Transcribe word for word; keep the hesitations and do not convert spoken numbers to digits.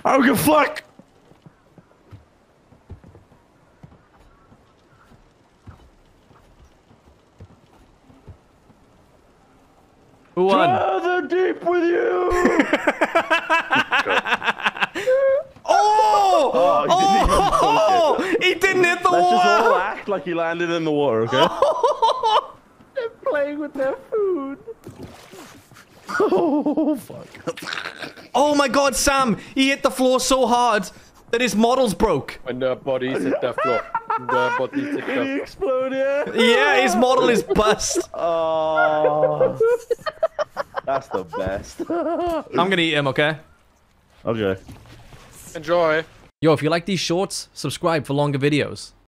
I don't give a fuck. Who won? Further deep with you. Oh! Oh, Oh! he didn't even He didn't hit the Let's just all water. act like he landed in the water, okay? They're playing with their food. Oh, fuck. Oh my God, Sam! He hit the floor so hard that his models broke. When the bodies hit the floor. The bodies hit Did he the explode, yeah? Yeah, his model is bust. Oh. That's the best. I'm gonna eat him, okay? Okay. Enjoy. Yo, if you like these shorts, subscribe for longer videos.